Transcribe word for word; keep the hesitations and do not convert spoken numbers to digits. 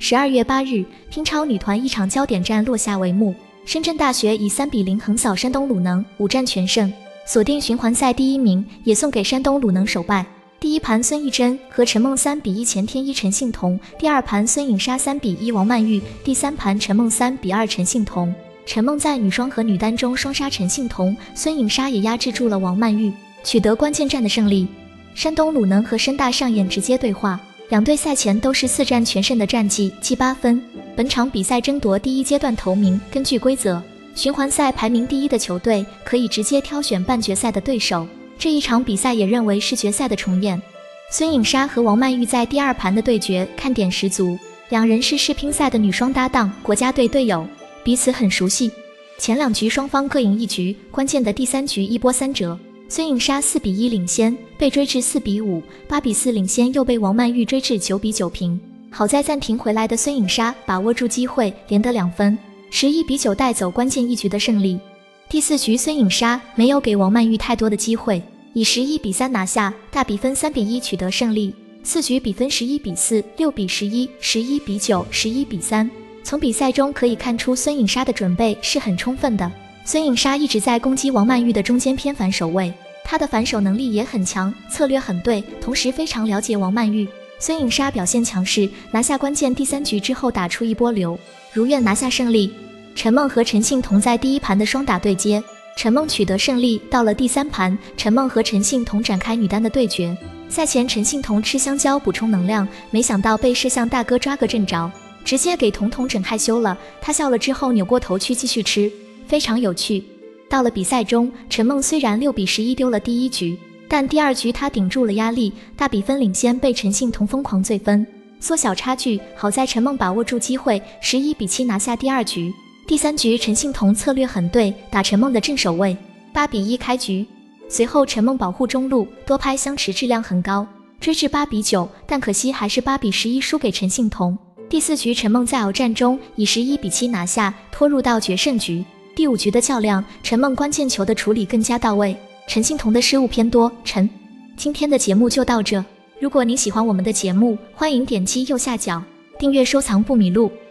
十二月八日，乒超女团一场焦点战落下帷幕，深圳大学以三比零横扫山东鲁能，五战全胜，锁定循环赛第一名，也送给山东鲁能首败。第一盘孙艺珍和陈梦三比一前天一陈幸同，第二盘孙颖莎三比一王曼玉，第三盘陈梦三比二陈幸同。陈梦在女双和女单中双杀陈幸同，孙颖莎也压制住了王曼玉，取得关键战的胜利。山东鲁能和深大上演直接对话，两队赛前都是四战全胜的战绩，积八分。本场比赛争夺第一阶段头名，根据规则，循环赛排名第一的球队可以直接挑选半决赛的对手。这一场比赛也认为是决赛的重演。孙颖莎和王曼玉在第二盘的对决看点十足，两人是世乒赛的女双搭档，国家队队友，彼此很熟悉。前两局双方各赢一局，关键的第三局一波三折，孙颖莎四比一领先，被追至四比五，八比四领先又被王曼玉追至九比九平。好在暂停回来的孙颖莎把握住机会，连得两分，十一比九带走关键一局的胜利。第四局孙颖莎没有给王曼玉太多的机会，以十一比三拿下，大比分三比一取得胜利。四局比分十一比四、六比十一、十一比九、十一比三。从比赛中可以看出孙颖莎的准备是很充分的。孙颖莎一直在攻击王曼玉的中间偏反手位，她的反手能力也很强，策略很对，同时非常了解王曼玉。孙颖莎表现强势，拿下关键第三局之后打出一波流，如愿拿下胜利。陈梦和陈幸同在第一盘的双打对接，陈梦取得胜利。到了第三盘，陈梦和陈幸同展开女单的对决。赛前陈幸同吃香蕉补充能量，没想到被摄像大哥抓个正着，直接给彤彤整害羞了。他笑了之后扭过头去继续吃，非常有趣。到了比赛中，陈梦虽然六比十一丢了第一局，但第二局他顶住了压力，大比分领先被陈幸同疯狂醉分，缩小差距。好在陈梦把握住机会，十一比七拿下第二局。第三局陈幸同策略很对，打陈梦的正手位，八比一开局。随后陈梦保护中路，多拍相持质量很高，追至八比九，但可惜还是八比十一输给陈幸同。第四局陈梦在鏖战中以十一比七拿下，拖入到决胜局。第五局的较量，陈梦关键球的处理更加到位，陈幸同的失误偏多。陈，今天的节目就到这。如果你喜欢我们的节目，欢迎点击右下角订阅收藏不迷路。